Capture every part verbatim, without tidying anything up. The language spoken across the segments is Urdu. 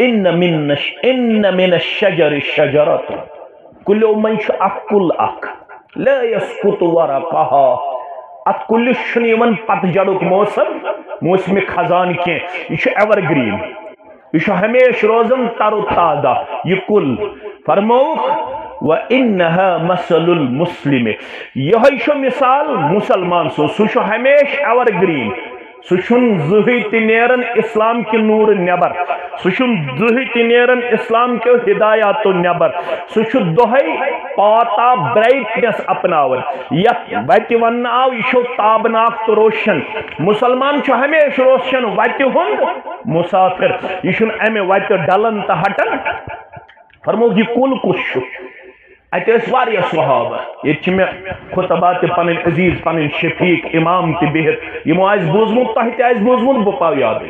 ان من ان من الشجر الشجرة كل من اكل اك لا يسقط ورقها ات كل شنيمن پتجڑک موسم موسم خزان کی یہ ایور گرین یہ ہمیشہ روزن تر و تازہ یہ کل فرموک وَإِنَّهَا مَثَلُ الْمُسْلِمِ یہ مثال مسلمان سو سو ہمیشہ ایور گرین سوچن زہی تنیرن اسلام کی نور نبر سوچن زہی تنیرن اسلام کے ہدایات نبر سوچن دہی پاتا برائٹنس اپناور یت ویتی ون آو یہ تابناک تو روشن مسلمان چھو ہمیشہ روشن ویتی ہند مسافر یہ امی ویتی ڈلن تا ہٹن فرمو یہ کل کش اتہ واریاہ صحابہ یہ میں خطبات پن عزیز پن شفیق امام تہ بہت یمو آس بوزمت تہ تہ آس بوزمت بہ پاو یاد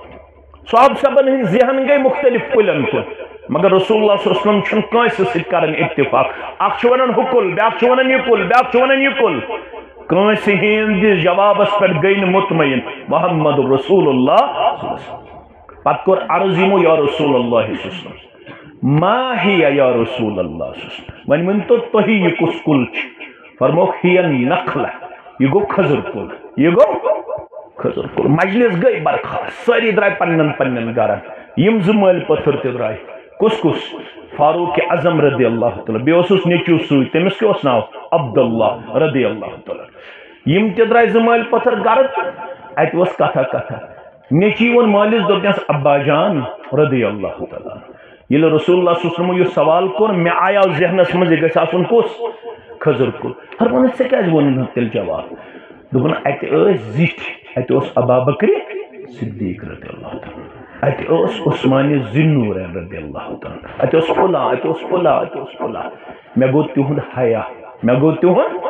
صحاب صبن ہند ذہن گئی مختلف کلن کن مگر رسول اللہ صلی اللہ علیہ وسلم چھن کانس سۭتۍ کران اتفاق اخ چھ ونان حکل بیاکھ چھ ونان یہ کل بیاکھ چھ ونان یہ کل کانس ہندس جوابس پہ گئی نہ مطمئن محمد رسول اللہ صلی اللہ علیہ وسلم پتہ کور عرض یمو یا رسول اللہ صلی اللہ علیہ وسلم ما ہی یا رسول اللہ ون من تو تہی یہ کس کل فرمو ہی نخلہ یہ گو کھزر کل یہ گو کھزر کل مجلس گئی برخاست ساری درائے پنن پنن گرن یم زمال پتھر تے درائے کس کس فاروق اعظم رضی اللہ تعالی بے اس نیچو سوئی تمس کے اس ناو عبداللہ رضی اللہ تعالی یم تے درائے زمال پتھر گرن ایت وس کتھا کتھا نیچی ون مالس دوپنس ابا جان رضی اللہ تعالی یہ رسول اللہ صلی اللہ علیہ وسلم یہ سوال کر میں آیا ذہنس مجھے گھس آسن کس کھزر کل فرمان سے کیا ون تیل جواب دپن ات زٹ ات ابا بکر صدیق رضی اللہ تعالی ات عثمان ذنورین رضی اللہ تعالی ات فلاں ات فلاں ات فلاں میں گو تہند حیا میں گو تہند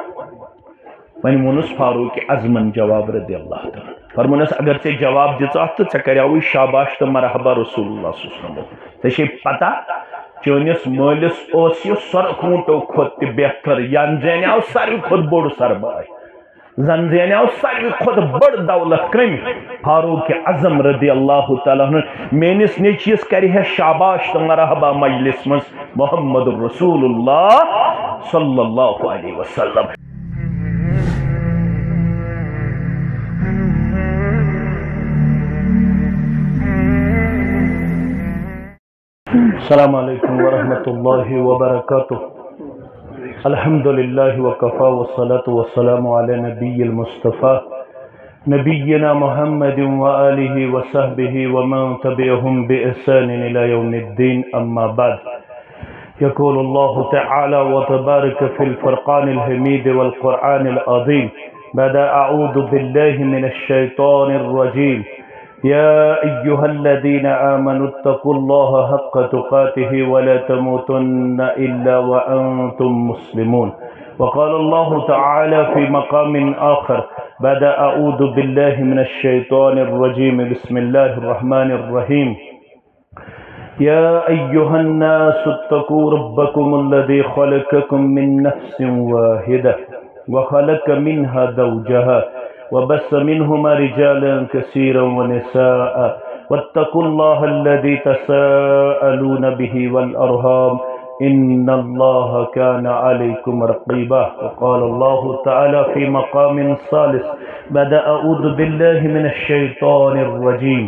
ون وونس فاروق اعظمن جواب رضی اللہ تعالی فرمونس اگر ژے جواب دژاتھ تو ژے کریاوی شاباش تو مرحبا رسول اللہ صلی اللہ علیہ وسلم ژے چھے پتہ چونس مالس اوس یہ سرخونٹو کھت تہ بہتر ین زینیاو ساروی کھت بوڑ سربراہ زن زینیاو ساروی کھت بڑ دولت کم فاروق اعظم رضی اللہ تعالیٰ میانس نیچیس کرِ ہے شاباش تو مرحبا مجلس مز محمد رسول اللہ صلی اللہ علیہ وسلم. السلام علیکم ورحمۃ اللہ وبرکاتہ. الحمد للہ وکفا والصلاة والسلام علی نبی المصطفیٰ نبینا محمد وآلہ وصحبہ ومن تبعهم بإحسان إلى يوم الدین. اما بعد يقول الله تعالى وتبارك في الفرقان الحميد والقرآن العظيم بعد أعوذ بالله من الشيطان الرجيم يا أيها الذين آمنوا اتقوا الله حق تقاته ولا تموتن إلا وأنتم مسلمون. وقال الله تعالى في مقام آخر بعد أعوذ بالله من الشيطان الرجيم بسم الله الرحمن الرحيم يا أيها الناس اتقوا ربكم الذي خلقكم من نفس واحدة وخلق منها زوجها وبث منهما رجالا كثيرا ونساء واتقوا الله الذي تساءلون به والأرحام إن الله كان عليكم رقيبا. وقال الله تعالى في مقام ثالث بعد أعوذ بالله من الشيطان الرجيم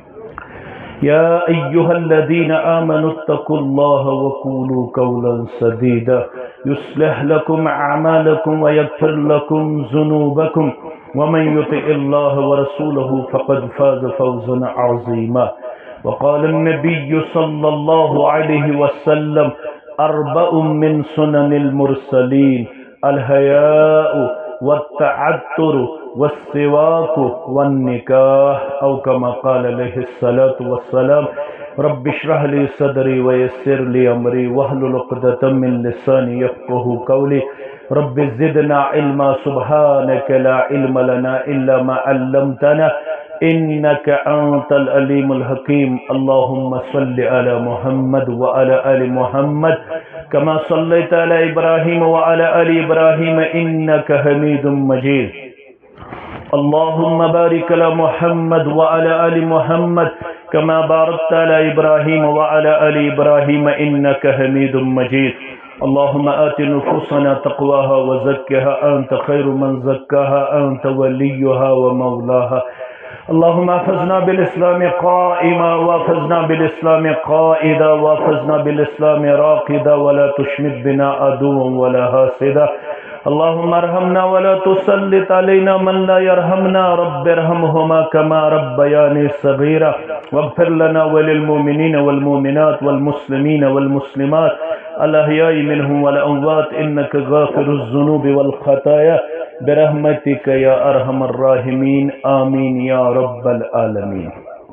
يا أيها الذين آمنوا اتقوا الله وقولوا قولا سديدا يصلح لكم أعمالكم ويغفر لكم ذنوبكم ومن يطع الله ورسوله فقد فاز فوزا عظيما. وقال النبي صلى الله عليه وسلم أربع من سنن المرسلين الحياء والتعطر والسواك والنكاح أو كما قال عليه الصلاة والسلام. رب اشرح لي صدري ويسر لي أمري واحلل عقدة من لساني يفقهوا قولي. رب زدنا علما سبحانك لا علم لنا إلا ما علمتنا إنك أنت العليم الحكيم. اللهم صل على محمد وعلى آل محمد كما صليت على إبراهيم وعلى آل إبراهيم إنك حميد مجيد. اللهم بارك على محمد وعلى آل محمد كما باركت على إبراهيم وعلى آل إبراهيم إنك حميد مجيد. اللهم آت نفوسنا تقواها وزكها أنت خير من زكاها أنت وليها ومولاها. اللهم احفظنا بالإسلام قائما واحفظنا بالإسلام قائدا واحفظنا بالإسلام راقدا ولا تشمت بنا عدوا ولا حاسدا. اللهم ارحمنا ولا تسلط علينا من لا يرحمنا. رب ارحمهما كما ربياني صغيرا. واغفر لنا وللمؤمنين والمؤمنات والمسلمين والمسلمات الأحياء منهم والأموات إنك غافر الذنوب والخطايا برحمتك يا أرحم الراحمين. آمین یا رب العالمین.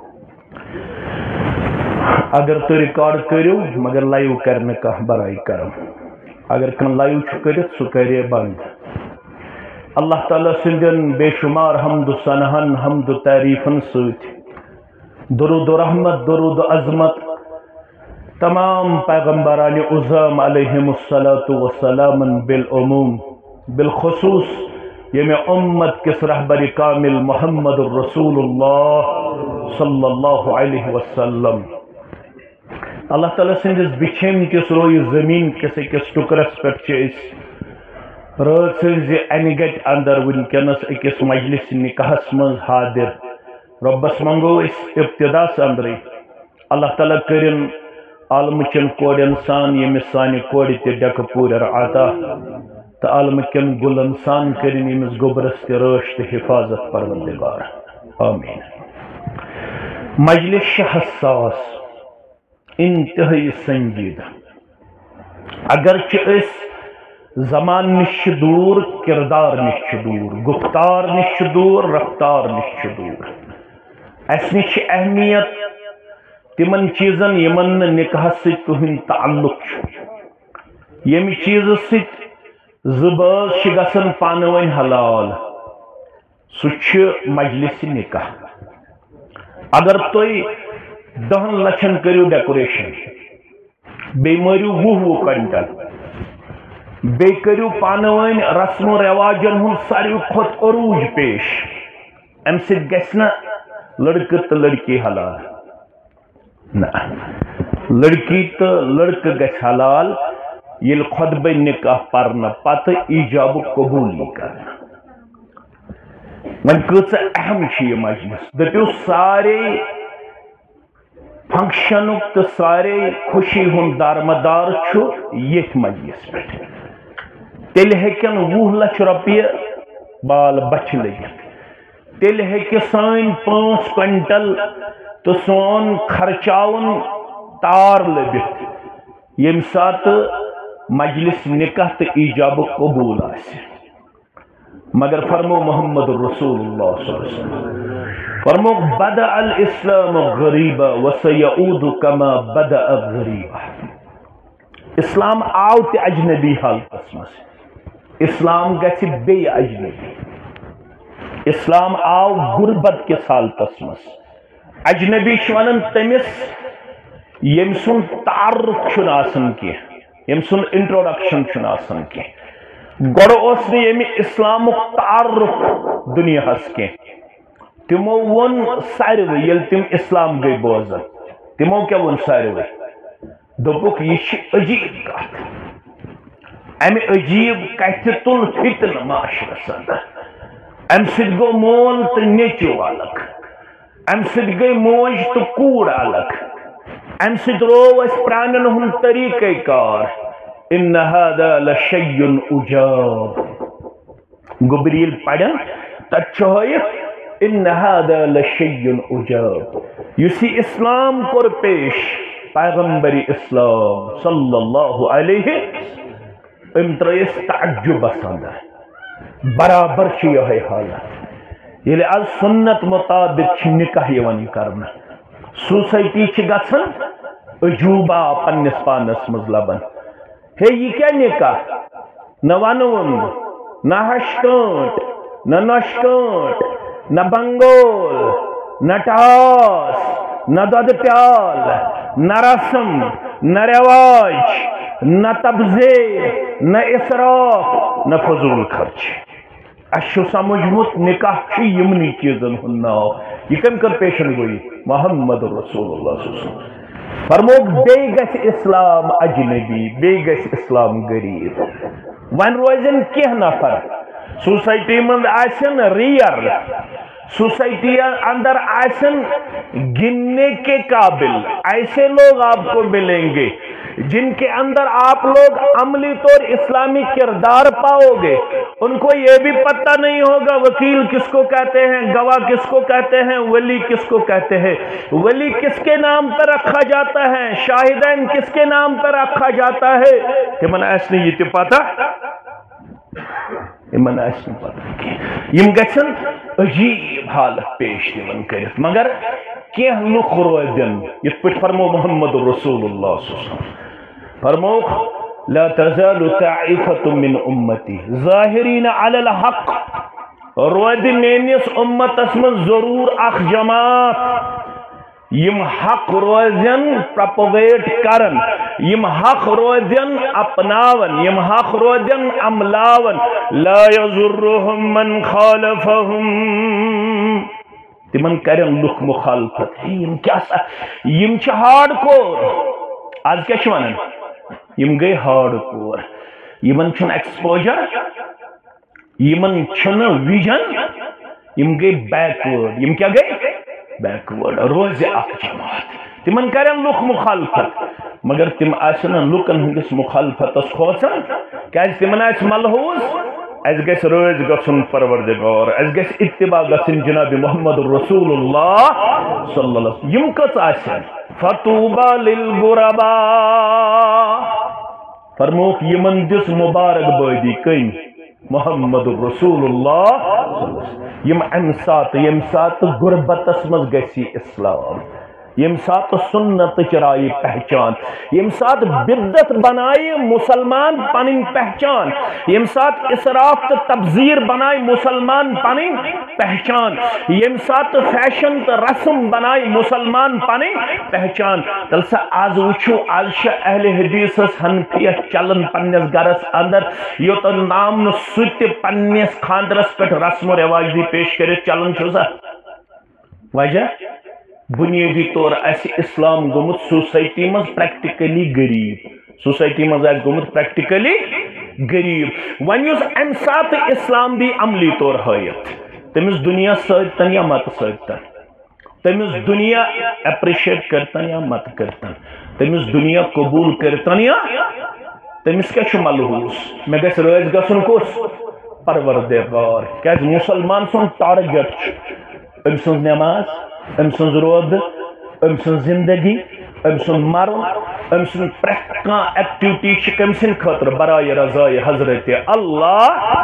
اگر تو ریکارڈ کرو مگر لائیو کرنے کا برائی کرم. اگر کن لائیو کرت سو کرے بند. اللہ تعالیٰ سندن بے شمار حمد و ثناءن حمد و تعریفن سوت درود و رحمت درود و عظمت تمام پیغمبران اعظم علیہم الصلاۃ والسلام بالعموم بالخصوص یمی امت کس رہبر کامل محمد الرسول اللہ صلی اللہ علیہ وسلم. اللہ تعالیٰ سندس بچھم کس روی زمین کس اکس ٹکرس پہ رات سز انہ گٹ اندر ونکس اکس مجلس نکاحس من حاضر. ربس منگو اس ابتدا اندر اللہ تعالیٰ کرن عالم چن کوڑ انسان یمس سانہ کوڑ تہ ڈک پور عطا تو عالم کن گل انسان کرن یمس گوبرس تہ رٲچھ تہ حفاظت پروردگار. آمین. مجلس حساس انتہائی سنجیدہ. اگرچہ اس زمان نش دور کردار نش دور گفتار نش دور رفتار نش دور اس نش اہمیت تمن چیزن یمن نکاح ست کہین تعلق یم چیز ست زباز گژھن پانہٕ ؤنۍ حلال سُہ چھُ مجلس نکاح. اگر تُہۍ دہن لچھن کٔرِو ڈیکوریشن بیٚیہِ مٲرِو وُہ وُہ کنٹل بیٚیہِ کٔرِو پانہٕ ؤنۍ رسم و رواجن ہُنٛد ساروی کھۄتہٕ عروٗج پیش امہِ سۭتۍ گژھِ نہ لڑکہٕ تہٕ لڑکی حلال. نہ لڑکی تہٕ لڑکہٕ گژھِ حلال یل خطبہ نکاح پرنا پتہ ایجاب قبول کرنا. وۄنۍ کۭژاہ اہم چھِ یہِ مجلس. دٔپِو سارے فنکشنُک تہٕ سارے خوشی ہُنٛد دارمدار چھُ ییٚتھۍ مجلس پٮ۪ٹھ. تیٚلہِ ہیٚکن وُہ لچھ رۄپیہِ بال بچھِ لٔگِتھ. تیٚلہِ ہیٚکہِ سٲنۍ پانٛژھ کوینٹل تہٕ سون خرچاوُن تار لٔبِتھ ییٚمہِ ساتہٕ مجلس نکاح تو ایجاب قبول آسہِ. مگر فرمو محمد رسول اللہ صلی اللہ علیہ وسلم فرمو بدأ الاسلام غریبا وسیعود کما بدأ غریبا. اسلام آو تے اجنبی حالتس مز. اسلام گژھِ بیٚیہِ اجنبی. اسلام آو غربت کس حالتس مز. اجنبی چھُ ونان تٔمِس ییٚمہِ سُنٛد تعارُف چھُنہٕ آسان کینٛہہ یم سن انٹروڈکشن چھُنہٕ آسان کینٛہہ. گۄڈٕ اوس نہٕ ییٚمہِ اسلامُک تعارُف دُنیاہس کینٛہہ. تِمو ووٚن ساروٕے ییٚلہِ تِم اسلام گٔے بوزان تِمو کیٛاہ ووٚن ساروٕے دوٚپُکھ یہِ چھِ عجیٖب کتھ. امہِ عجیٖب کتھِ تُل فتنہٕ معاشرس اندر. امہِ سۭتۍ گوٚو مول تہٕ نیٚچِو الگ. امہِ سۭتۍ گٔے موج تہٕ کوٗر الگ. امہِ سۭتۍ روو اسہِ پرانٮ۪ن ہُنٛد طریٖقے کار. ان هذا لشیء عجاب. گوٚبرِ ییٚلہِ پرن تتہِ چھُ ہٲیِتھ ان هذا لشیء عجاب. یُس یہِ اسلام کوٚر پیش پیغمبر اسلام صلی اللہ علیہ أمۍ ترٲیِس تعجُبس اندر. برابر چھِ یِہوٚے حالت ییٚلہِ آز سُنت مطابق چھِ نکاح یِوان کرنہٕ. سوسائٹی چھِ گژھان عجوبہ پننس پانس مز لبان. ہے یہ کیا نکاح نہ ونوُن نہ ہشکٲنٛٹ نہ نۄشکٲنٛٹ نہ بنگول نہ ٹاس نہ دۄدٕ پیال نہ رسم نہ رواج نہ تبذیر نہ اسراف نہ فضول خرچ. اشو سمجھمت نکاح چھ یمنی چیزن ہن ناو یہ کم کر پیشن گوئی محمد رسول اللہ صلی اللہ علیہ وسلم فرموک بے گس اسلام اجنبی بے گس اسلام غریب ون روزن کیا نفر سوسائٹی مند آسن ریئر سوسائٹی اندر آسن گننے کے قابل ایسے لوگ آپ کو ملیں گے جن کے اندر آپ لوگ عملی طور اسلامی کردار پاؤ گے ان کو یہ بھی پتہ نہیں ہوگا وکیل کس کو کہتے ہیں گواہ کس کو کہتے ہیں ولی کس کو کہتے ہیں ولی کس کے نام پر رکھا جاتا ہے شاہدین کس کے نام پر رکھا جاتا ہے کہ من ایسے نہیں یہ پتہ یمن آسن پتہ یم گژھن عجیب حالت پیش دِوان کٔرِتھ مگر کینٛہہ لُکھ روزن یِتھ پٲٹھۍ فرمو محمد رسول اللہ صلی اللہ علیہ وسلم فرموک لا تزال طائفة من امتی ظاہرین علی الحق روز میٲنِس امتس منٛز ضرور اکھ جماعت یم حق روزن پروپوگیٹ کرن یم حق روزن اپناون یم حق روزن عملاون لا یضرهم من خالفهم تمن کرن لوک مخالفت یم کیا یم چھ ہارڈ کور آج کیا چھ ونان یم گئی ہارڈ کور یمن چھن ایکسپوجر یمن چھن ویژن یم گئی بیکورڈ یم کیا گئی بیکورڈ روز اک جماعت تمن کرن لوک مخالفت مگر تم آسن لوکن ہندس مخالفتس کھوژان کیاز تمن آس ملحوظ اس گژھِ روز گژھُن پروردگار اس گژھِ اتباع گژھٕنۍ جناب محمد رسول اللہ صلی اللہ علیہ وسلم یم کٔژ آسن فطوبى للغرباء فرموک یمن دس مبارک بادی کٔمۍ محمد رسول اللہ صلی اللہ علیہ وسلم یم امہ سات یم سات غربتس مز گژھِ اسلام یم سات سنت چرائی پہچان یم سات بدت بنائی مسلمان پنن پہچان یم سات اسراف تو تبذیر بنائی مسلمان پنن پہچان یم سات فیشن تو رسم بنائی مسلمان پنن پہچان تلسا آز وچھو آز شاہ اہل حدیث حنفیت چلن پنیس گرس اندر یو تو نام سوت پنیس خاندرس پہ رسم و رواج دی پیش کرے چلن چھو سا وجہ بنیادی طور اس اسلام گومت سوسائٹی مز پریکٹیکلی غریب سوسائٹی مز اس گومت پریکٹیکلی غریب ون یس ام سات اسلام دی عملی طور حیت تمس دنیا سۭتۍ یا مت سۭتۍ تمس دنیا اپریشیٹ کرتن یا مت کرتن تمس دنیا قبول کرتن یا تمس کیا چھ ملحوظ مے گژھِ رٲضۍ گژھُن کُس پروردگار کیاز مسلمان سن ٹارگیٹ ام سن نماز ام سن رود ام سن زندگی ام سن مرن ام سن پریت کان ایکٹیوٹی چھ کم سن خاطر برائے رضائے حضرت اللہ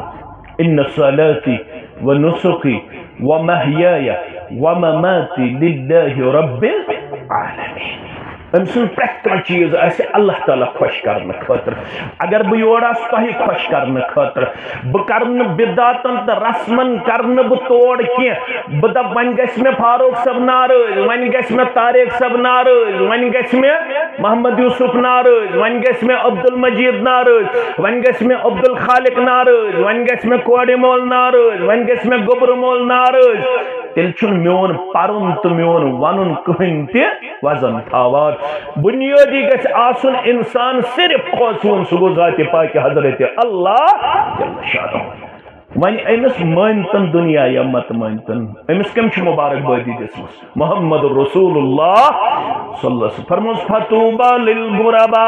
ان صلاتی و نسخی و محیای و مماتی للہ رب العالمین ام سن پریت کان چیز ایسے اللہ تعالیٰ خوش کرنے خاطر اگر بہ یور آس تہ خوش کرنے خاطر بہ کرن بدعتن تو رسمن کرن بہ توڑ کی بہ دپ ون گژھِ مے فاروق صاحب ناراض ون گژھِ مے طارق صاحب ناراض ون گژھِ مے محمد یوسف ناراض ون گژھِ مے عبد المجید ناراض ون گژھِ مے عبد الخالق ناراض ون گژھِ مے کوڑِ مول ناراض ون گژھِ مے گوبر مول ناراض تیل چھن میون پرن تو میون ونن کہن تہ وزن تھاوان بنیادی گژھِ آسن انسان صرف خوصون سہ گو ذات پاک حضرت اللہ جل شانہ ون امس مانتن دنیا یا مت مانتن امس کم چھ مبارک بادی دسمس محمد رسول اللہ صلی اللہ علیہ وسلم فرموس فطوبى للغرباء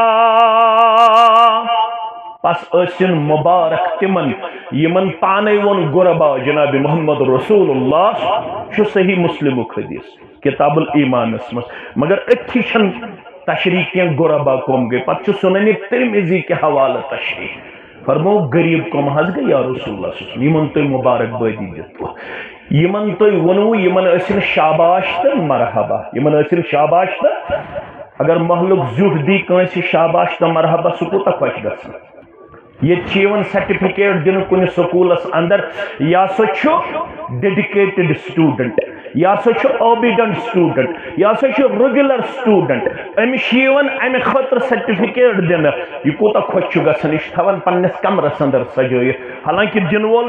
پس اسن مبارک تمن یمن پانے ون غربا جناب محمد رسول اللہ چھ صحیح مسلم حدیث کتاب الایمان اسمس مگر اتھی چھن تشریح کیا غربا قوم گئے پتہ چھ سنن ترمذی کے حوالہ تشریح فرمو غریب قوم حض گئی یا رسول اللہ صلی اللہ علیہ وسلم یمن تو مبارک بادی دتو یمن تو ونو یمن اسن شاباش تو مرحبا یمن اسن شاباش تو اگر محلک زیوٹ دی کنسی شاباش تو مرحبا سہ کوتاہ خوش گژھان یہ چیون سرٹیفکیٹ دن کن سکولس اندر یا سا ڈیڈیکیٹڈ سٹوڈنٹ یہ سا اوبیڈنٹ سٹوڈنٹ یہ سا ریگولر سٹوڈنٹ امس امہ خاطر سرٹیفکیٹ دن یہ کوتا خوش گھان یہ تھوان پنس کمرس اندر سجائت حالانکہ دن وول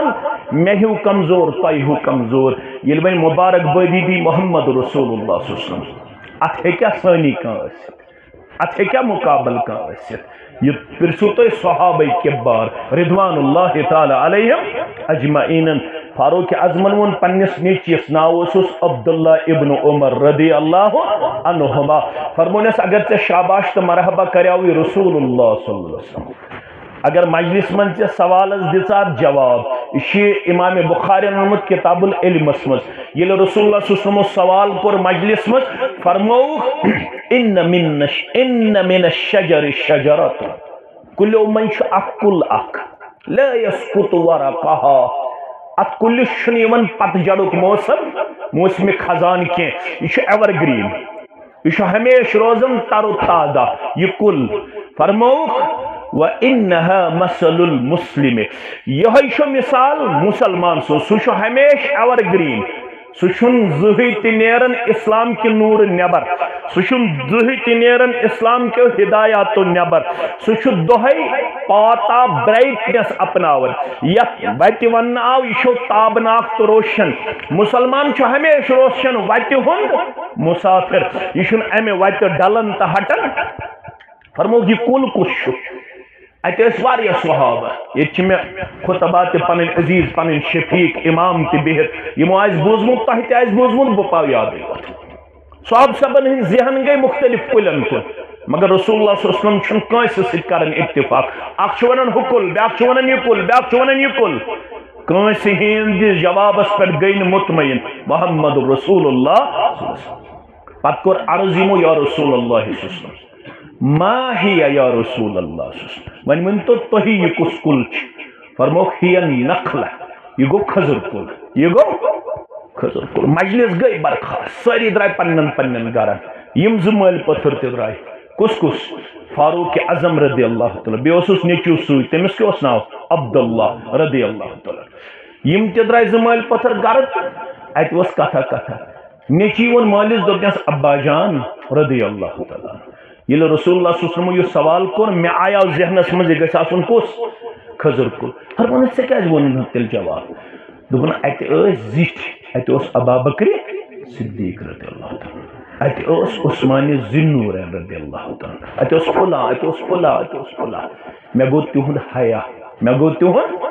مے ہیو کمزور تہ ہیو کمزور یل وی مبارک بادی دی محمد رسول اللہ صلی اللہ علیہ وسلم ات ہیکیا سانی کان ات ہیکیا مقابل کان ثت یہ پرسو تو صحابہ کبار رضوان اللہ تعالی علیہم اجمعین فاروق اعظمن ون پنس نیچیس ناو عبداللہ ابن عمر رضی اللہ عنہما فرمونس اگر تے شاباش تو مرحبا کریاوی رسول اللہ صلی اللہ علیہ وسلم اگر مجلس من تے سوال دات جواب یہ امام بخاری نمت کتاب العلم مز یل رسول اللہ صلی اللہ علیہ وسلم سوال کور مجلس مز فرمو ان من ان من الشجر الشجرۃ کل من اکل اک لا يسقط ورقها ات کل شنیون پت جڑک موسم موسم خزان کی یہ ایور گرین یہ ہمیش روزن تر و تازہ یہ کل فرموک وَإِنَّهَا مَثَلُ الْمُسْلِمِ یہ مثال مسلمان سو سو ہمیش ایور گرین سن زہی تہ نیرن اسلام کے نور نبر سن زہی تہ نیرن اسلام کے ہدایات نبر سہ دہی پاتا برائٹنس اپناون یت وتہ ون آو یہ تابناک تو روشن مسلمان ہمیشہ روشن وتہ ہند مسافر یہ امہ وتہ ڈلن تو ہٹن فرمو یہ کل کس اتہ واریاہ صحابہ یہ میں خطبات پن عزیز پن شفیق امام تہ بہت یمو آس بوزمت تہ تہ آس بوزمت بہ پاو یاد صحاب صبن ہند ذہن گئی مختلف کلن کن مگر رسول اللہ صلی اللہ علیہ وسلم کنس ست کرن اتفاق اخ ونان ہکل بیاکھ ونان یہ کل بیاکھ ونان یہ کل کنس ہندس جوابس پہ گئی مطمئن محمد رسول اللہ صلی اللہ علیہ وسلم پتہ کور عرض یمو یا رسول اللہ صلی اللہ علیہ وسلم ما ہی یا رسول اللہ ون ون تو تہی یہ کس کل فرمو ہی نخلہ یہ گو کھزر کل یہ گو کھزر کل مجلس گئی برخاست ساری درائے پنن پنن گرن یم زمال پتھر تہ درائے کس کس فاروق اعظم رضی اللہ تعالی بی اس نیچو سوئی تمس کیا اس ناو عبداللہ رضی اللہ تعالی یم تہ درائے زمال پتھر گرن ات وس کتھا کتھا نیچی ون مالس دوپنس ابا جان رضی اللہ تعالی یل رسول اللہ صلی اللہ علیہ وسلم یہ سوال کور میں آیا ذہنس مز گھس آسن کس کھزر کل فرمون ژے کیاز وون تیل جواب دوپن اتہ ٲسۍ زِٹھۍ اتہ اوس ابا بکر صدیق رضی اللہ تعالی اتہ اوس عثمان ذوالنورین رضی اللہ تعالی اتہ اوس فلاں اتہ اوس فلاں اتہ اوس فلاں مے گو تہند حیا مے گو تہند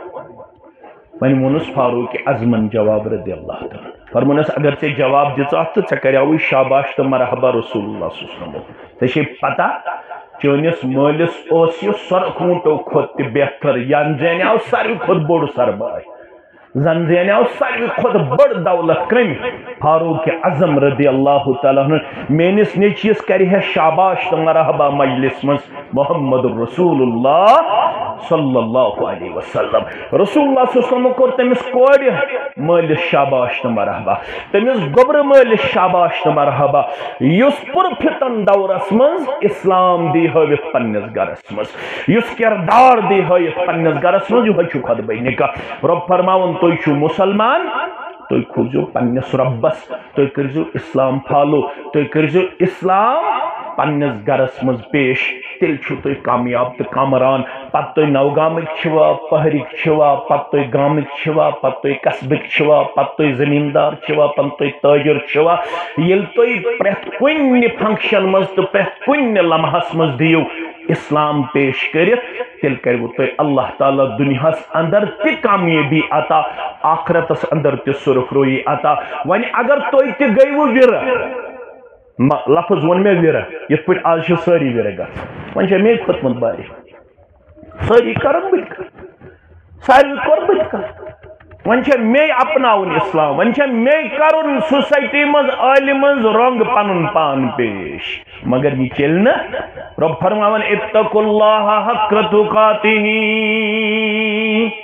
ون وونس فاروق اعظمن جواب رضی اللہ تعالی فرمونس اگر ژے جواب دژاتھ تو ژے کریاوی شاباش تو مرحبا رسول اللہ صلی اللہ علیہ وسلم ژے چھے پتہ چٲنِس مٲلِس اوس یہِ سۄرخوٗنٛٹو کھۄتہٕ تہِ بہتر ین زینیاو ساروی کھۄتہٕ بوٚڑ سربراہ زن زینیاو ساروی کھۄتہٕ بٔڑ دولت کٔمۍ فاروق اعظم رضی اللہ تعالیٰ عنہ میٲنِس نیٚچوِس کرِ ہے شاباش تہٕ مرحبا مجلس منٛز محمد رسول اللہ صلی اللہ علیہ وسلم رسول اللہ صلی اللہ علیہ وسلم کوٚر تٔمِس کورِ مٲلِس شاباش تہٕ مرحبا تٔمِس گوٚبرٕ مٲلِس شاباش تہٕ مرحبا یُس پُرفتن دورس منٛز اسلام دی ہٲوِتھ پننِس گرس منٛز یُس کردار دی ہٲوِتھ پننِس گرس منٛز یِہوے چھُ خطبہ نکاح رۄب فرماوُن تُہۍ چھِو مُسلمان تُہۍ کھوٗژِو پننِس رۄبس تُہۍ کٔرۍزیو اسلام فالو تُہۍ کٔرۍزیو اسلام پننِس گرس منٛز پیش تیٚلہِ چھُو تُہۍ کامیاب تہٕ کامران پتہٕ تُہۍ نوگامٕکۍ چھِوا پہرٕکۍ چھِوا پتہٕ تُہۍ گامٕکۍ چھِوا پتہٕ تُہۍ قصبٕکۍ چھِوا پتہٕ تُہۍ زٔمیٖندار چھِوا پتہٕ تُہۍ تٲجر چھِوا ییٚلہِ تُہۍ پرٛٮ۪تھ کُنہِ فنکشن منٛز تہٕ پرٛٮ۪تھ کُنہِ لمحس منٛز دِیِو اسلام پیش کٔرِتھ تیٚلہِ کَرِوٕ تۄہہِ اللہ تعالیٰ دُنیاہس اندر تہِ کامیٲبی عطا آخرتس اندر تہِ سُرخرویی عطا وۄنۍ اگر تُہۍ تہِ گٔیوٕ وِرٕ لفظ وون مےٚ وِرٕ یِتھ پٲٹھۍ آز چھِ سٲری وِرٕ گژھان وۄنۍ چھےٚ مے کھوٚتمُت بارِ سٲری کرن بہٕ تہِ کتھ ساروی کوٚر بہٕ تہِ کتھ وۄنۍ چھےٚ مے اپناوُن اسلام وۄنۍ چھےٚ مے کرُن سوسایٹی منٛز عالہِ منٛز رنٛگ پنُن پان پیش مگر یہ چلہِ نہٕ رۄب فرماوان اتقوا اللہ حق تقاتہ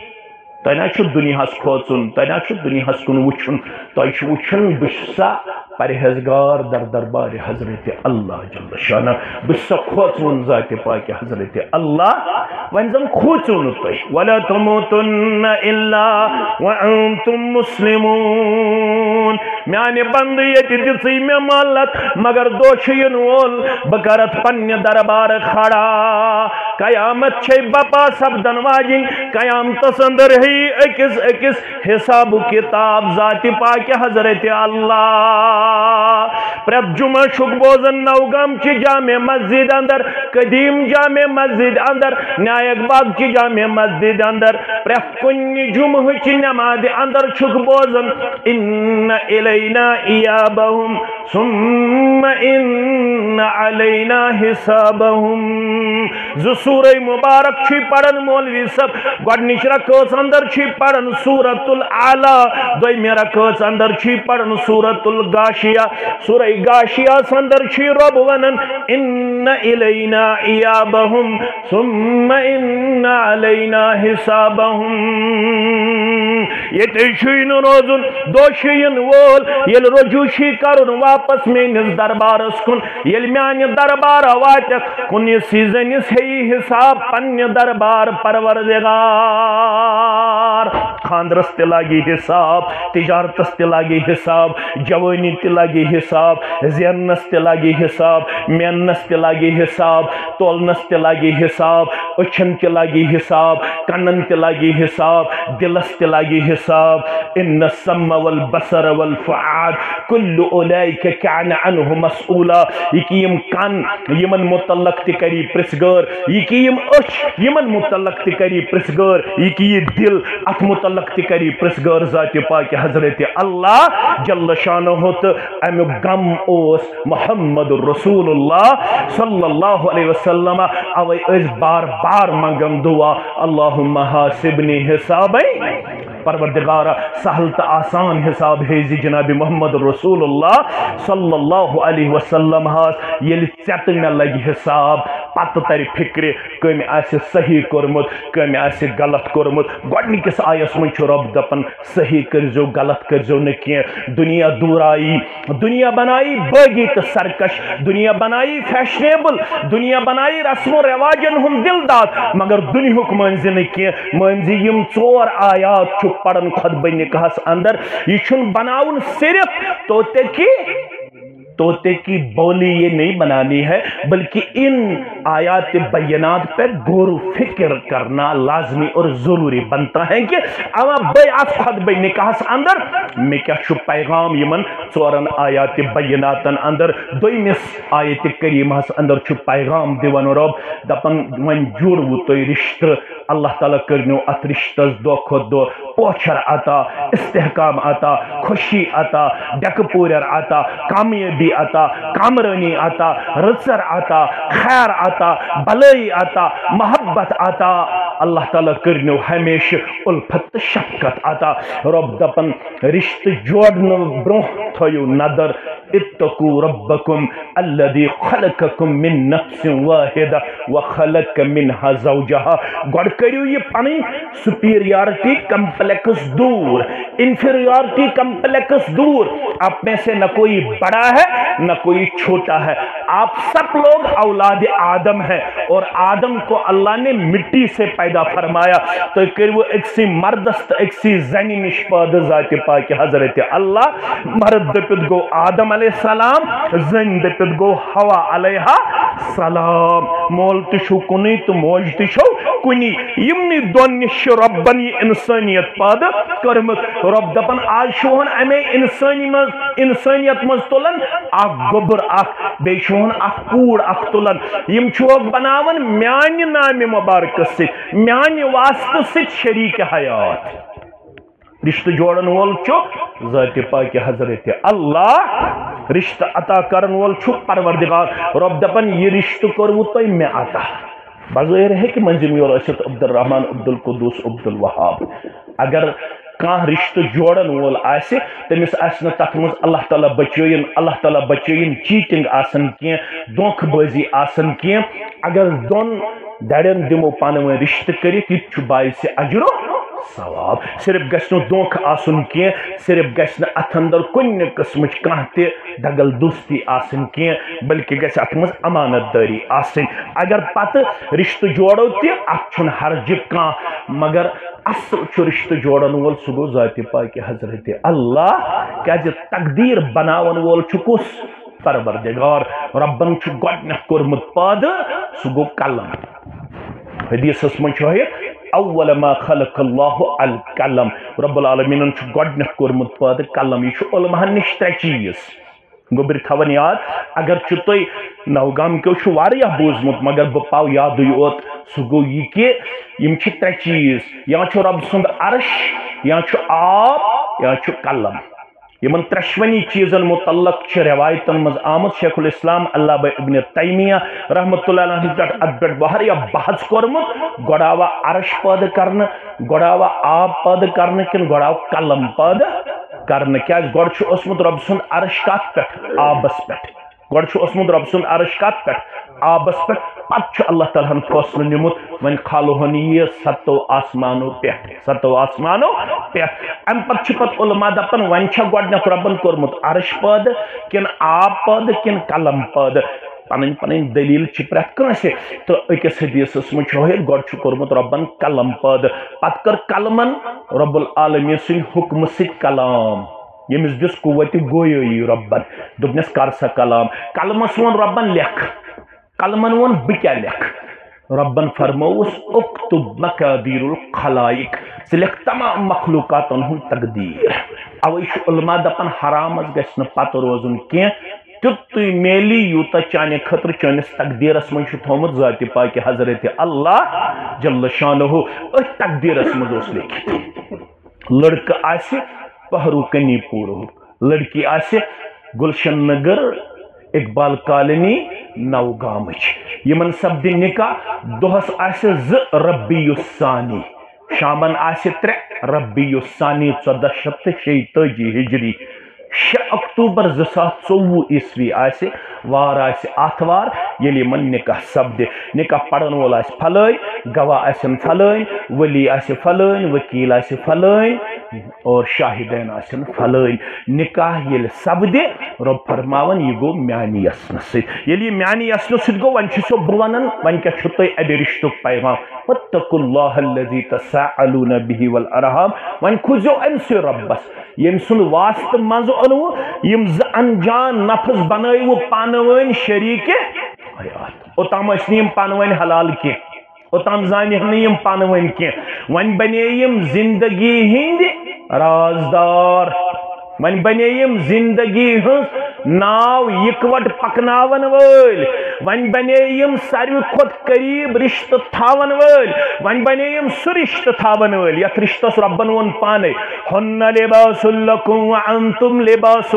تۄہہِ نہ چھُ دُنیاہس کھوژُن تۄہہِ نہ چھُ دُنیاہس کُن وٕچھُن تۄہہِ چھُ وٕچھُن بہٕ چھُسا پرہیزگار در دربار حضرت اللہ جل شانہ بس کھوچون ذات پاک حضرت اللہ ون زن کھوچون تھی ولا تموتن الا وانتم مسلمون میانے بند یہ دسی میں مالت مگر دوشین وول بکرت پن دربار کھڑا قیامت چھے بپا سبدن واجن قیامت اندر ہی اکس اکس حساب کتاب ذات پاک حضرت اللہ پرت جمعہ شک بوزن نوگم چی جامع مسجد اندر قدیم جامع مسجد اندر نائک باغ چی جامع مسجد اندر پرت کنی جمعہ چی نماز اندر شک بوزن ان الینا ایابہم ثم ان علینا حسابہم زو سورہ مبارک چی پڑھن مولوی سب گوڑنش رکھوس اندر چی پڑھن سورة العالی دوئی میں رکھوس اندر چی پڑھن سورة الغاشیہ سورہ غاشیہ سندر چی رب ونن ان الینا ایابہم ثم ان علینا حسابہم یہ تیشین روزن دوشین وول یل رجوشی کرن واپس میں نس دربار اسکن یل میانی دربار واتک کنی سیزن صحیح حساب پن دربار پروردگار خاندرس تلاگی حساب تجارتس تلاگی حساب جوانی تلاگی حساب زینس تلاگی حساب مینس تلاگی حساب تولنس تلاگی حساب اچھن تلاگی حساب کنن تلاگی حساب دلس تلاگی حساب ان السمع والبصر والفعاد کل اولئک کان عنہ مسئولا یکیم کن یمن متعلق تکری پرسگر یکیم اچھ یمن متعلق تکری پرسگر یکی دل ات متعلق تکری پرسگر ذات پاک حضرت اللہ جل شانہ ہوت ام غم اوس محمد رسول اللہ صلی اللہ علیہ وسلم اوے اس بار بار منگم دعا اللہم حاسبنی حسابی پروردگارہ سہل تا آسان حساب ہے جناب محمد رسول اللہ صلی اللہ علیہ وسلم ہاس یل چت میں لگی حساب پتہ تر فکر کم آسہ صحیح کورمت کم آسہ غلط کورمت گۄڈنِکِس آیس من چھُ رب دپان صحیح کرزو غلط کرزو نہ کینٛہہ دنیا دورائی دنیا بنائی باغی تو سرکش دنیا بنائی فیشنیبل دنیا بنائی رسم و رواجن ہم دل داد مگر دنیاک منزی نہ کینٛہہ منزی یم ژور آیات چھُ پڑھن خطبہ نکاحس اندر یہ چھن بناون صرف توتے کی توتے کی بولی یہ نہیں بنانی ہے بلکہ ان آیات بینات پر غور و فکر کرنا لازمی اور ضروری بنتا ہے کہ اما بیعت خطبہ نکاحس اندر میں کیا چھو پیغام یمن ژورن آیات بیناتن اندر دویمس آیت کریمہس اندر چھو پیغام دیوان رب دپن ون جوڑو تو رشتہ اللہ تعالیٰ کرنو ات رشتس دو خود دو پوچھر عطا استحکام عطا خوشی عطا ڈک پورر عطا کامیابی عطا کامرانی عطا رزر عطا خیر عطا بلائی عطا محبت عطا اللہ تعالیٰ کرنو ہمیشہ الفت شفقت عطا رب دپن رشتہ جوڑنو برونہ تھیو نظر اتقوا ربکم الذی خلقکم من نفس واحدہ وخلق منها زوجها گوڑ کریو یہ پانی سپیریارٹی کمپلیکس دور انفیریارٹی کمپلیکس دور آپ میں سے نہ کوئی بڑا ہے نہ کوئی چھوٹا ہے آپ سب لوگ اولاد آدم ہیں اور آدم کو اللہ نے مٹی سے پیدا فرمایا تو کریو ایک سی مردست ایک سی زنی نشپاد ذات پاک حضرت اللہ مرد دپت گو آدم علیہ السلام زن دپت گو حوا علیہ السلام مول تشو کنی تو موج تشو کنی یمنی دون نش ربنی انسانیت پاد کرمت رب دپن آج شوہن امی انسانی مز انسانیت مز تولن اک گبر اک بے شوہن اک کوڑ اک تولن یم چھوک بناون میانی نام مبارک سے میانی واسط سے شریک حیات رشتہ جوڑن وول چھو ذات پاک حضرت اللہ رشتہ عطا کرن وول چھو پروردگار رب دپن یہ رشتہ کرو تو میں عطا بظاہر ہے کہ منزل یور اسد عبد الرحمن عبد القدوس عبد الوہاب اگر کان رشتہ جوڑن وول آسے تمس آسن تک مز اللہ تعالیٰ بچین اللہ تعالیٰ بچین چیٹنگ آسن کی دھوکہ بازی آسن کی اگر دون دڑین دمو پانو رشتہ کرت یہ باعث اجر و ثواب صرف گژھِ نہٕ دھوکہ آسُن کینٛہہ صرف گژھِ نہٕ اَتھ اندر کُنہِ قٕسمٕچ کانٛہہ تہِ دگل دوستی آسٕنۍ کینٛہہ بلکہِ گژھِ اَتھ منٛز امانت دٲری آسٕنۍ اگر پتہٕ رشتہٕ جوڑو تہِ اَتھ چھُنہٕ حرجہِ کانٛہہ مگر اصل چھُ رشتہٕ جوڑن وول سُہ گوٚو ذاتِ پاکہِ حضرت اللہ کیازِ تقدیٖر بناون وول چھُ کُس پروردگار ربن چھُ گۄڈنیٚتھ کوٚرمُت پٲدٕ سُہ گوٚو قلم حدیثس منٛز چھُ ہٲیِتھ اول ما خلق اللہ القلم رب العالمینن چھُ گۄڈنیٚتھ کوٚرمُت پٲدٕ قلم یہ چھُ علماہن نِش ترٛےٚ چیٖز گوٚبرِ تھاوان یاد اگر چھُ تُہۍ نوگام کیو چھُ واریاہ بوٗزمُت مگر بہٕ پاو یادٕے یوت سُہ گوٚو یہِ کہِ یِم چھِ ترٛےٚ چیٖز یا چھُ رب سُنٛد عرش یا چھُ آب یا چھُ قلم یمن ترٛشوٕنی چیٖزن متعلق چھِ روایتن منٛز آمُت شیخ الاسلام علامہ ابن تیمیہ رحمۃ اللہ علیہ پٮ۪ٹھ اتھ پٮ۪ٹھ واریاہ بحث کوٚرمُت گۄڈٕ آوا عرش پٲدٕ کرنہٕ گۄڈٕ آوا آب پٲدٕ کرنہٕ کِنہٕ گۄڈٕ آو قلم پٲدٕ کرنہٕ کیازِ گۄڈٕ چھُ اوسمُت رۄب سُنٛد عرش کتھ پٮ۪ٹھ آبس پٮ۪ٹھ گۄڈٕ چھُ اوسمُت رۄب سُنٛد عرش کتھ پٮ۪ٹھ آبس پٮ۪ٹھ پتہٕ چھُ اللہ تعالیٰ ہن فٲصلہٕ نیُمُت وۄنۍ کھالہون یہِ ستو آسمانو پٮ۪ٹھ ستو آسمانو پٮ۪ٹھ امہِ پتہٕ چھِ پتہٕ علما دپان وۄنۍ چھا گۄڈنیٚتھ رۄبن کوٚرمُت عرش پٲدٕ کِنہٕ آب پٲدٕ کِنہٕ قلم پٲدٕ پنٕنۍ پنٕنۍ دلیٖل چھِ پرٛٮ۪تھ کٲنٛسہِ تہٕ أکِس حدیثس منٛز چھُ ہٲیِتھ گۄڈٕ چھُ کوٚرمُت رۄبن قلم پٲدٕ پتہٕ کٔر قلمن رب العالمیٖن سٕنٛدِ حُکمہٕ سۭتۍ کلام ییٚمِس دِژ قوتِ گویٲیی رۄبن دوٚپنس کر سا کلام قلمس ووٚن رۄبن لیکھ قلمن ووٚن بہٕ کیٛاہ لیکھٕ رۄبن فرمووُس اُکتُب مقادیٖر الخلائق ژٕ لیکھ تمام مخلوقاتن ہُنٛد تقدیٖر اوے چھُ علما دپان حرامس گژھِ نہٕ پتہٕ روزُن کینٛہہ تیُتُے میلی یوٗتاہ چانہِ خٲطرٕ چٲنِس تقدیٖرس منٛز چھُ تھوٚومُت ذاتِ پاکہِ حضرت اللہ جل شانہُ أتھۍ تقدیٖرس منٛز اوس لیکھِتھ لڑکہٕ آسہِ پہرو کنی پوٗرُک لڑکی آسہِ گلشن نگر اقبال کالنی نوگامٕچ یمن سپدِ نکاح دۄہس آسہِ زٕ ربی الثانی شامن آسہِ ترٛےٚ ربی الثانی ژۄدہ شیٚتھ تہٕ شیٚیہِ تٲجی ہجری شےٚ اکتوبر زٕ ساس ژوٚوُہ عیسوی آسہِ وار آسہِ آتھوار ییٚلہِ یمن نکاح سپدِ نکاح پرن وول آسہِ فلٲنۍ گواہ آسن فلٲنۍ ولی آسہِ فلٲنۍ وکیل آسہِ فلٲنۍ اور شاہدین آسن فلٲنۍ نکاح ییٚلہِ سپدِ رۄب فرماون یہِ گوٚو میانہِ یژنہٕ سۭتۍ ییٚلہِ یہِ میانہِ یژنہٕ سۭتۍ گوٚو وۄنۍ چھُسو بہٕ ونان وۄنۍ کیٛاہ چھُو تۄہہِ اَمہِ رشتُک پیغام واتقوا اللہ الذی تساءلون بہ والارحام وۄنۍ کھوٗژِو أمسٕے رۄبس ییٚمہِ سُنٛد واسطہٕ منٛزٕ اوٚنوٕ یِم زٕ انجان نفس بنٲیوٕ پانہٕ ؤنۍ شریٖکہِ حیات اوٚتام ٲسۍ نہٕ یِم پانہٕ ؤنۍ حلال کینٛہہ اوٚتام زانِکھ نہٕ یِم پانہٕ ؤنۍ کینٛہہ وۄنۍ بنے یِم زندگی ہٕنٛدۍ رازدار وۄنۍ بنے یِم زندگی ہٕنٛز ناو یِکوٹ پکناون وٲلۍ وۄنۍ بنے یِم ساروی کھۄتہٕ قریٖب رشتہٕ تھاون وٲلۍ وۄنۍ بنے یِم سُہ رشتہٕ تھاون وٲلۍ یتھ رشتس رۄبن ووٚن پانے ہُنَّ لِباسٌ لَکُم وَأَنتُم لِباسٌ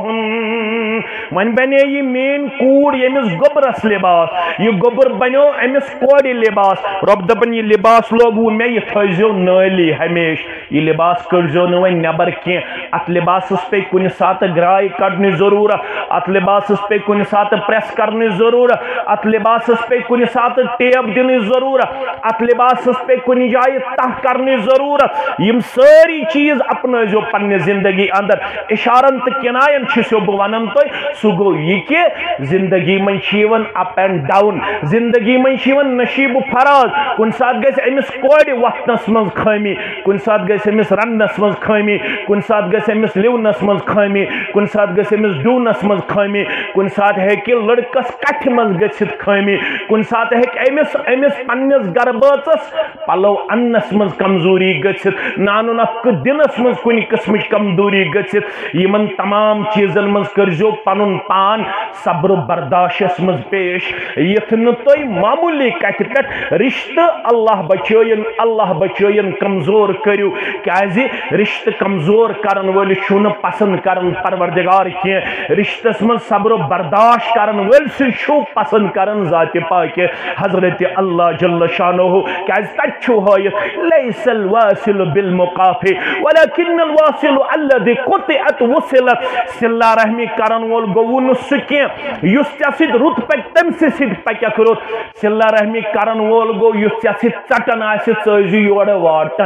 لَہُن وۄنۍ بنے یہِ میٲنۍ کوٗر ییٚمِس گوٚبرس لباس یہِ گوٚبُر بنیو أمِس کورِ لباس رۄب دپان یہِ لباس لوگوٕ مےٚ یہِ تھٲیزیو نٲلی ہمیشہٕ یہِ لباس کٔڑزیو نہٕ وۄنۍ نیبر کینٛہہ اتھ لباسس پے کُنہِ ساتہٕ گراے کڑنٕچ ضروٗرت اتھ لباسس پے کُنہِ ساتہٕ پریس کرنٕچ ضروٗرت اتھ لباسس پے کُنہِ ساتہٕ ٹیپ دِنٕچ ضروٗرت اتھ لباسس پے کُنہِ جایہِ تہ کرنٕچ ضروٗرت یِم سٲری چیٖز اپنٲیزیو پننہِ زندگی اندر اشارن تہٕ کناین چھُسو بہٕ ونان تۄہہِ سُہ گوٚو یہِ کہِ زندگی منٛز چھِ یِوان اپ اینڈ ڈاوُن زندگی منٛز چھِ یِوان نصیٖبہٕ فراز کُنہِ ساتہٕ گژھِ أمِس کورِ وۄتھنس منٛز خٲمی کُنہِ ساتہٕ گژھِ أمِس رننس منٛز خٲمی کُنہِ ساتہٕ گژھِ أمِس لِونس منٛز خٲمی کُنہِ ساتہٕ گژھِ أمِس ڈوٗنس منٛز خٲمی کُنہِ ساتہٕ ہیٚکہِ لڑکس کتھِ منٛز گٔژھِتھ خٲمی کُنہِ ساتہٕ ہیٚکہِ أمِس أمِس پننِس گربٲژس پلو اننس منٛز کمزوری گٔژھِتھ نانو نفقہٕ دِنس منٛز کُنہِ قٕسمٕچ کمزوری گٔژھِتھ یِمن تمام چیٖزن منٛز کٔرزیو پنُن پان صبر برداشس منٛز پیش یِتھ نہٕ تُہۍ معموٗلی کتھِ پٮ۪ٹھ رشتہٕ اللہ بچٲیِن اللہ بچٲیِن کمزور کٔرِو کیازِ رشتہٕ کمزور کرن وٲلِس چھُنہٕ پسند کران پروردگار کینٛہہ رشتس منٛز صبر برداشت کرن وٲلۍ سٕے چھُ پسند کران ذاتِ پاکہِ حضرت اللہ جل شانہُ کیازِ تتہِ چھُ ہٲیِتھ لیس الواصل بالمقافی ولکن الواصل الذی قطعت وصلت صلہ رحمی کرن وول گوٚو نہٕ سُہ کینٛہہ یُس ژےٚ سۭتۍ رُت پکہِ تٔمسٕے سۭتۍ پکٮ۪کھ رُت صلہ رحمی کرن وول گوٚو یُس ژےٚ سۭتۍ ژٹان آسہِ ژٲیزِ یورٕ واٹن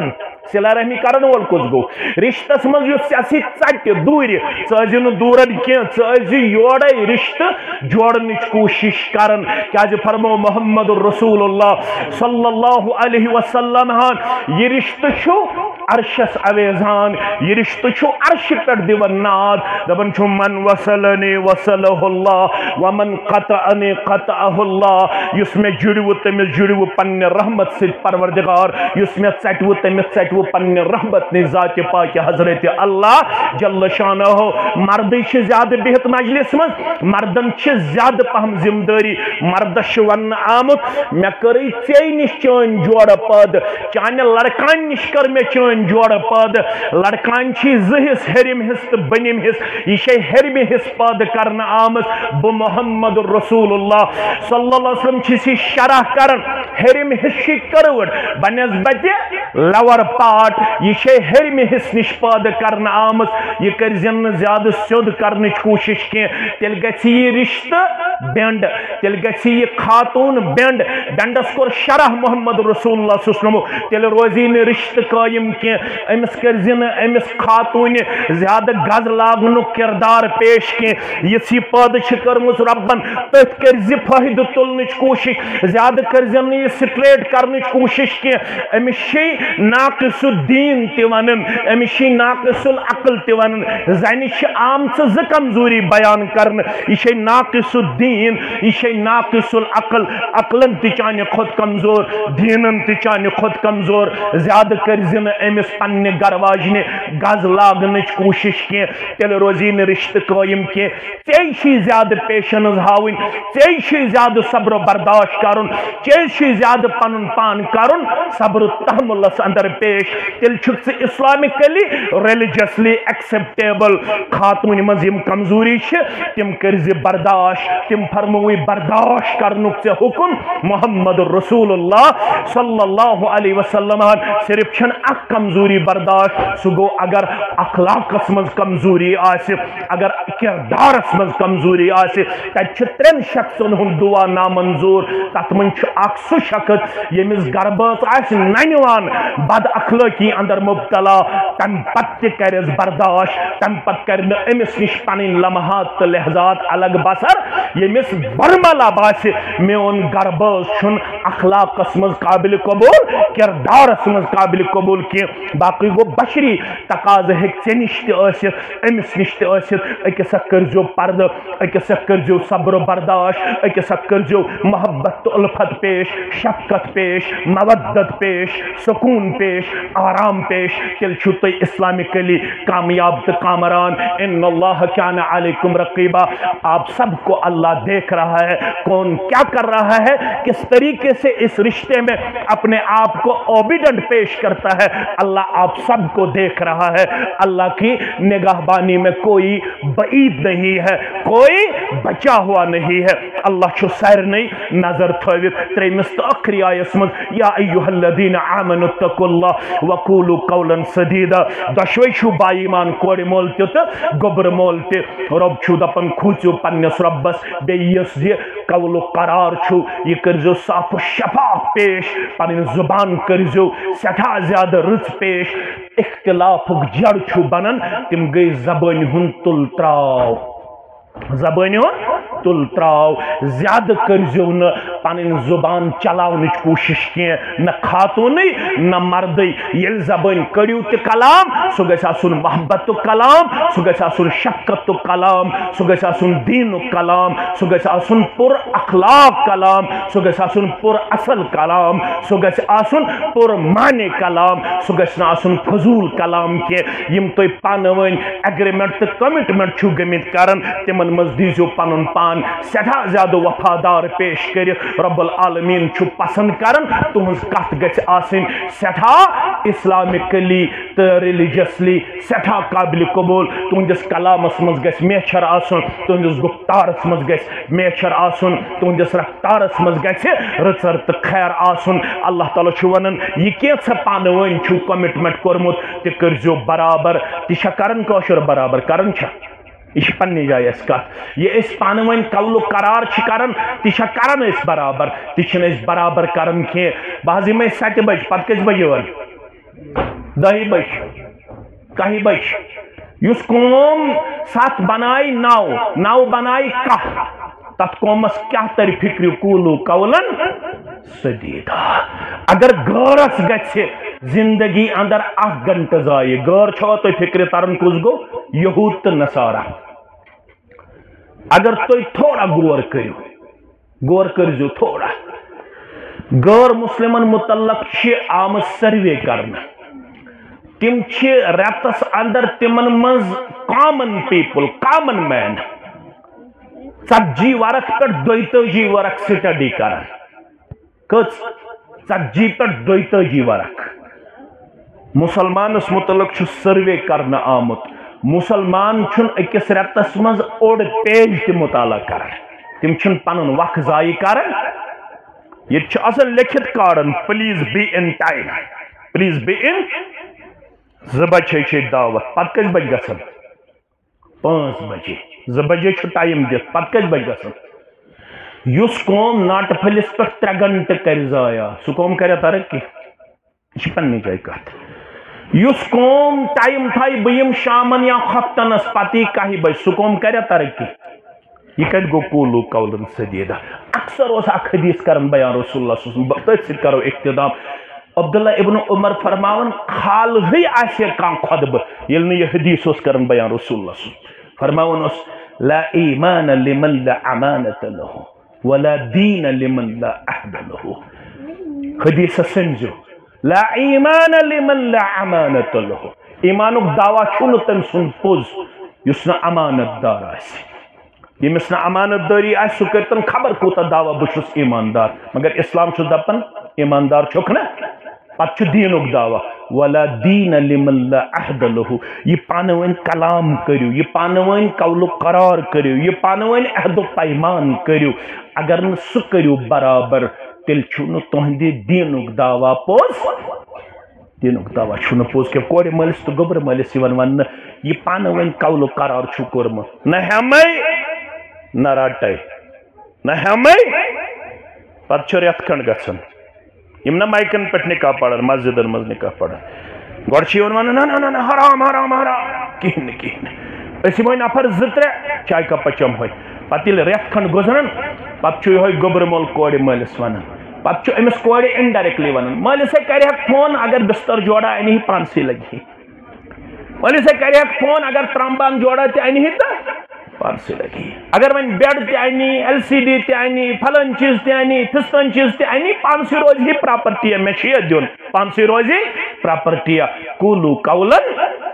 سلا رحمی کرن وول کس گو رشتس من یس سی ٹٹ دور ثی نا دورن کی ثی یورے رشتہ جوڑنچ کوشش کرن کیا فرمو محمد رسول اللہ صلی اللہ علیہ وسلم ہان یہ رشتہ چھو عرشس اویزان یہ رشتہ چھو عرش پر دیون ناد دبن چھو من وصلنی وصلہ اللہ ومن قطعنی قطعہ اللہ یس میں جڑیو تمس جڑیو پن رحمت سے پروردگار یس میں ژٹو تمس ژٹو پن رحمت نے ذات پاک حضرت اللہ جل شانہ مردی چھ زیادہ بہت مجلس من مردن چھ زیادہ پہم ذمہ داری مردش ون آمت میں کری ژے نش چون جوڑ پد چانہ لڑکان نش کر میں چون جوڑ پد لڑکان چھ زہس ہرم حص تو بنم حص یہ ہرم حص پد کرنا آمت بہ محمد رسول اللہ صلی اللہ علیہ وسلم چھ شرح کرن ہرم حص کروٹ بنسبت لور پاٹ یہ ہرم حص نش پد کرنا آمت یہ کر زن زیادہ سیود کرنے کوشش کی تیل گژھِ یہ رشتہ بینڈ تیل گژھِ یہ خاتون بینڈ بینڈس کور شرح محمد رسول اللہ صلی اللہ علیہ وسلم تیل روزی نہ رشتہ قائم کی امس کر زن امس خاتون زیادہ گز لاگن کردار پیش کی یہ سی پد کرمس ربن تت کر زی فائدہ تلنچ کوشش زیادہ کر زن یہ سٹریٹ کرنچ کوشش کی امس ناقص الدین تہ ونن امس ناقص العقل تہ ونن زنہ آمچ ز کمزوری بیان کرن یہ ناقص الدین یہ ناقص العقل عقلن تہ چانہ خود کمزور دینن تہ چانہ خود کمزور زیادہ کر زن امس پنہ گر واجنہ گز لاگنچ کوشش کی تیل روزی نہ رشتہ قائم کی ژے چھی زیادہ پیشنس ہاون ژے چھی زیادہ صبر و برداشت کرن ژے چھی زیادہ پنن پان کرن صبر و تحملس اندر پیش تیل چھک ژٕ اسلامکلی ریلیجسلی ایکسیپٹیبل خاتون مز یم کمزوری چھ تم کر زِ برداشت تم فرموی برداشت کرنک ژے حکم محمد رسول اللہ صلی اللہ علیہ وسلم صرف چھن اک کمزوری برداشت سہ گو اگر اخلاقس مز کمزوری آس اگر کردارس مز کمزوری آس تت چھ ترین شخصن ہند دعا نامنظور تت من چھ اک سہ شخص یمس گربت آس ننوان بد اخلاقی اندر مبتلا تم پت تہ کرس برداشت تم پت کر امس نش پن لمحات تو لحظات الگ بسر یمس برملا باس میون گرباز چھن اخلاقس مز قابل قبول کردارس مز قابل قبول کی باقی گو بشری تقاض ہیک ژے نش تہ ٲسِتھ امس نش تہ ٲسِتھ أکِس اکھ کٔرزیو پردٕ أکِس اکھ کٔرزیو صبر و برداشت أکِس اکھ کٔرزیو محبت تہٕ الفت پیش شفقت پیش مودت پیش سکون پیش آرام پیش تیل چھو تُہۍ اسلامکلی کامیاب تہٕ کامران ان اللہ کان علیکم رقیبا آپ سب کو اللہ دیکھ رہا ہے کون کیا کر رہا ہے کس طریقے سے اس رشتے میں اپنے آپ کو اوبیڈنٹ پیش کرتا ہے اللہ آپ سب کو دیکھ رہا ہے اللہ کی نگہبانی میں کوئی بعید نہیں ہے کوئی بچا ہوا نہیں ہے اللہ چھو سیر نہیں نظر تھویت تریمست اخری آیس من یا ایوہ الذین آمنوا اتقوا اللہ وقولوا قولا سدیدا دشوی چھو بائی ایمان کوڑی مولتی تا گبر مولتی رب چھو دپن کھوچو پنیس ربس بیس دی قول و قرار چھو یہ کرزو صاف و شفاف پیش پنین زبان کرزو سٹھا زیادہ رچ پیش اختلاف جڑ چھو بنن تم گئی زبان ہن تل تراو زبان ہن تل تراو زیادہ کرزو نہ پنن زبان چلاونچ کوشش کی نہ خاتونی نہ مردی یل زبان کڑیو تے کلام سو گژھِ آسُن محبت کلام سو گژھِ آسُن شفقت کلام سو گژھِ آسُن دین کلام سو گژھِ آسُن پر اخلاق کلام سو گژھِ آسُن پر اصل کلام سو گژھِ آسُن پر معنی کلام سو گژھِ نہ آسُن فضول کلام کی یم تُہۍ پانہٕ ؤنۍ ایگریمنٹ تہٕ کمٹمنٹ چھو گٔمٕتۍ کران تمن مز دیزیو پنن پان سٹھا زیادہ وفادار پیش کرت رب العالمین چھو پسند کرن تہذ کت گژھِ آسن سٹھا اسلامکلی تو ریلیجسلی سٹھا قابل قبول تہندس کلامس مز گژھِ میچھر آسن تہندس گفتارس مز گژھِ میچھر آسن تہندس رفتارس مز گژھِ رژر تو خیر آسن اللہ تعالیٰ چھو ونن یہ کینژھا پانہٕ ؤنۍ چھو کمٹمنٹ کورمت تہ کرزیو برابر تہ چھا کرن کٲشُر برابر کرن چھا یہ پنی جائے اس کا یہ اس پانوین قول و قرار چھ کرن تی چھا کرن اس برابر تی چھن اس برابر کرن کی بعضی میں سات بج پت کس بجے ون دہی بج کہی بج یس قوم سات بنائی نو نو بنائی کہ تت قومس کیا تر فکر قولو قولن سدیدہ اگر غورس گچھ زندگی اندر اخ گھنٹہ ضائع غور چھو تو فکر ترن کس گو یہود تو نصارہ اگر تو تھوڑا غور کریو غور کرزو تھوڑا غیر مسلمن متعلق چھ آم سروے کرنا تم چھ رتس اندر تمن مز کامن پیپل کامن مین ژتجی ورق پہ دتجی ورق سٹڈی کران کچھ ژتجی پہ دتجی ورق مسلمانس متعلق چھ سروے کرنا آمت مسلمان چھن اکس رتس مز اوڑ پیج تہ مطالعہ کران تم چھن پنن وقت ضائع کران یہ چھ اصل لکھت کارن please be in time please be in زٕ بجے چھ دعوت پتہ کس بج گژھن پانچ بجے زٕ بجے چھ ٹائم دت پتہ کس بج گژھن یس قوم ناٹ پھلس پہ ترے گھنٹہ کر ضائع سہ قوم کرے ترقی یہ پننی جائے کت یس قوم ٹائم تھائی بہم شامن یا خفتنس پتہ کہی بج سہ قوم کرے ترقی یہ کت گو قولو قولن سدیدہ اکثر اس اخ حدیث کرن بیان رسول اللہ صلی اللہ علیہ وسلم تھی کرو اقتدام عبداللہ ابن عمر فرماون خال ہی آسے کان خطب یل یہ حدیث اس کرن بیان رسول اللہ صلی اللہ علیہ وسلم فرماون اس لا ایمان لمن لا امانت له ولا دین لمن لا عهد له حدیث سنجو لا ایمان لمن لا امانت له ایمانک دعویٰ چھن تم سن پوز یس نہ امانت دار آسی یمس نہ امانت داری آس سہ کرتن خبر کوتا دعویٰ بشس ایماندار مگر اسلام چھ دپن ایماندار چھک نا پتہ چھ دینک دعویٰ ولا دین لمن لا عہد له یہ پانوین کلام کریو یہ پانوین قول قرار کریو یہ پانوین عہد و پیمان کریو اگر نہ سہ کریو برابر تیل چھو تہندی دینک دعویٰ پوز دینک دعویٰ چھو پوز کہ کوڑ ملس تو گبر ملس ون ون یہ پانوین قول قرار چھو کورمت نہ ہمیں نہ رٹے نہ ہمیں پتہ چھ ریت کھنڈ گژھن یم نہ مائکن پہ نکاح پڑھن مسجدن مز نکاح پڑھن گۄڈٕ چھِ یِوان ونان نہ نہ نہ حرام حرام حرام کہین نہٕ کہین نہٕ أسۍ یِمے نفر زٕ ترٛےٚ چاے کپا چمہوے پتہٕ ییٚلہِ رٮ۪تھ کھنڈ گُزرن پتہٕ چھُ یِہوے گوٚبرٕ مول کورِ مٲلِس ونان پتہٕ چھُ أمِس کورِ انڈایریکٹلی ونان مٲلِسے کرِہکھ فون اگر بستر جوڑا انہِ پانسٕے لگہِ مٲلِسے کرِہکھ فون اگر ترامبان جوڑا تہِ انہِ تہٕ پانسٕے لگہِ اگر وۄنۍ بیڈ تہِ انہِ ایل سی ڈی تہِ انہِ پھلٲنۍ چیٖز تہِ انہِ فِستٲنۍ چیٖز تہِ انہِ پانسٕے روزِ یہِ پراپرٹی مےٚ چھُ یہِ دیُن پانسٕے روزِ پراپرٹی قولو قولن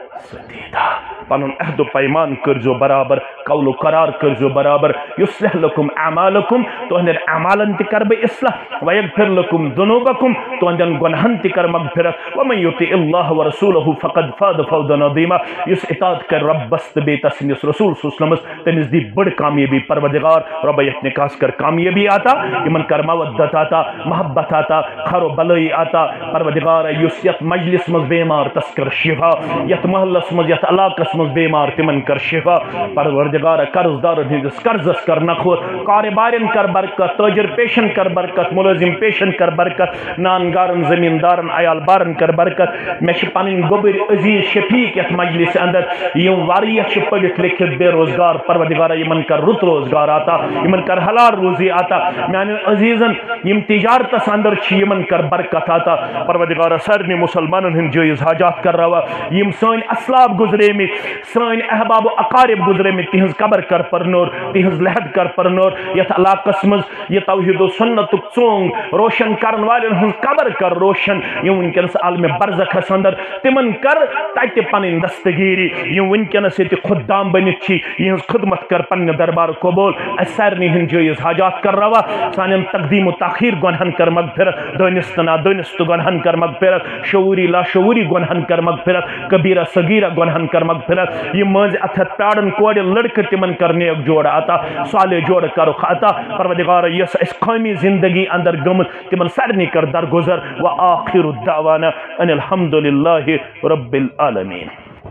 سدیدہ پنن عہد و پیمان کرزو برابر قول و قرار کرزو برابر یصلح لکم اعمالکم تہندین اعمالن تہ کر بہ اصلاح ویغفر لکم ذنوبکم تہندین گناہن تہ کر مغفرت ومن یطع اللہ ورسولہ فقد فاز فوزا عظیما یس اطاعت کر ربس تہ بییہ تسندس رسول صلی اللہ علیہ وسلم تمس دی بڑ کامیابی پروردگار رب یت نکاس کر کامیابی آتا یمن کر مودت آتا محبت آتا خیر و بلائی آتا پروردگار یس یت مجلس مز بیمار تس کر شفا یت محلس مز یت علاقس مز بیمار تمن کر شفا پروردگار قرض دار ہندس قرضس کر نخوت کاربارن کر برکت تاجر پیشن کر برکت ملازم پیشن کر برکت نانگارن زمیندارن عیال بارن کر برکت میں چھ پنن گوبر عزیز شفیق یت مجلس اندر یم واریہ چھ پڑھت لکھت بے روزگار پروردگار یمن کر رت روزگار آتا یمن کر حلال روزی آتا میان عزیزن یم تجارتس اندر چھ یمن کر برکت آتا پروردگار سارنی مسلمانن ہند جائز حاجات کر روا یم سن اسلاف گزرے میں سن احباب و اقارب گزرے میں تہذ قبر کر پرنور تہذ لحد کر پرنور یت علاقس مز یہ توحید و سنت چونگ روشن کرن والن ہن قبر کر روشن یم ونکس عالم برزخس اندر تمن کر تت پن دستگیری یم ونکس یہ خدام بنت چھ یہ خدمت کر پن دربار قبول سارنی ہن جائز حاجات کر روا سان تقدیم و تاخیر گنہن کر مغفرت دانست نا دانست گنہن کر مغفرت شعوری لا شعوری گنہن کر مغفرت کبیرہ صغیرہ گنہن کر مغفرت یہ مز اتھت پیڑن کوڑ لڑکہ تمن کر نیک جوڑ آتا صالح جوڑ کرو عطا پروردگار یس اس قومی زندگی اندر گمت تمن سارنی کر درگزر و آخر الدعوانا ان الحمد للہ رب العالمین.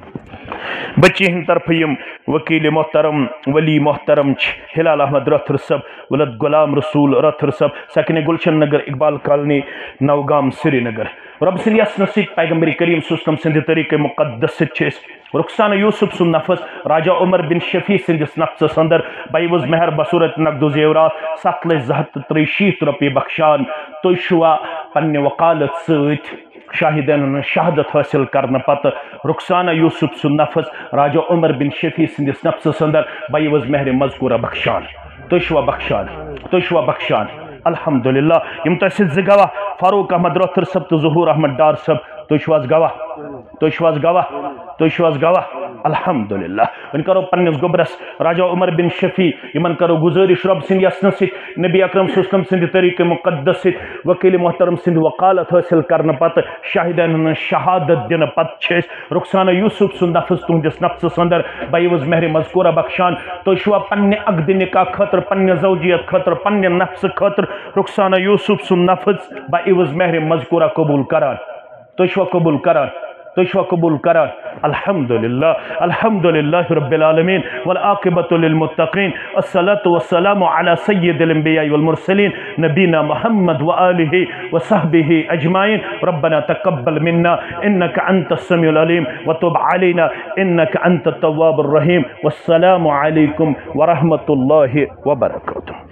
بچی ہند طرف یم وکیل محترم ولی محترم ہلال احمد رتھر صب ولد غلام رسول رتھر صب سکن گلشن نگر اقبال کالنی نوگام سری نگر رب سن یسن ست پیغمبر کریم سوسکم سند طریق مقدس ست رخسانہ یوسف سن نفس راجہ عمر بن شفیع سندس نفس اندر بیوز مہر بصورت نقد و زیورات ست لچھ زٕ ہتھ ترٛیہِ شیٖتھ رۄپیہِ بخشان تُہۍ چھُوا پننہِ وکالت سۭتۍ شاہدین شہادت حاصل کرنے پتہ رخسانہ یوسف سن نفس راجہ عمر بن شفیع سندس نفسس اندر بیوز مہر مذکورہ بخشان تُہۍ چھُوا بخشان تُہۍ چھُوا بخشان الحمدللہ یم تۄہہِ سۭتۍ زٕ گواہ فاروق احمد رٲتھر صٲب تہٕ ظہور احمد ڈار صٲب تُہۍ چھِو حظ گواہ تُہۍ چھِو حظ گواہ تُہۍ چھِو حظ گواہ الحمدللہ وۄنۍ کرو پننس گوبرس راجہ عمر بن شفیع یمن کرو گزارش رب سٕنٛدِ یژنہٕ سۭتۍ نبی اکرم صلی اللہ علیہ وسلم سٕنٛدِ طریقہ مقدس سۭتۍ وکیل محترم سٕنٛدِ وکالت حٲصل کرنہٕ پتہٕ شاہدین ہٕنٛز شہادت دنہٕ پتہٕ چھِ أسۍ رخسانہ یوسف سُنٛد نفس تُہنٛدس نفسس اندر بیوز مہر مذکورہ بخشان تُہۍ چھُوا پننہِ عقدِ نکاح خٲطرٕ پننہِ زوجیت خٲطرٕ پننہِ نفسہٕ خٲطرٕ رخسانہ یوسف سُنٛد نفس بیوز مہر مذکورہ قبول کران تُہۍ چھُوا قبول کران تُہۍ چھُوا قبول کران الحمدللہ الحمدللہ رب العالمین والعاقبۃ للمتقین الصلاۃ والسلام علی سید الانبیاء والمرسلین نبینا محمد وآلہ وصحبہ اجمعین ربنا تقبل منا انک انت السمیع العلیم وتب علینا انک انت التواب الرحیم والسلام علیکم ورحمۃ اللہ وبرکاتہ.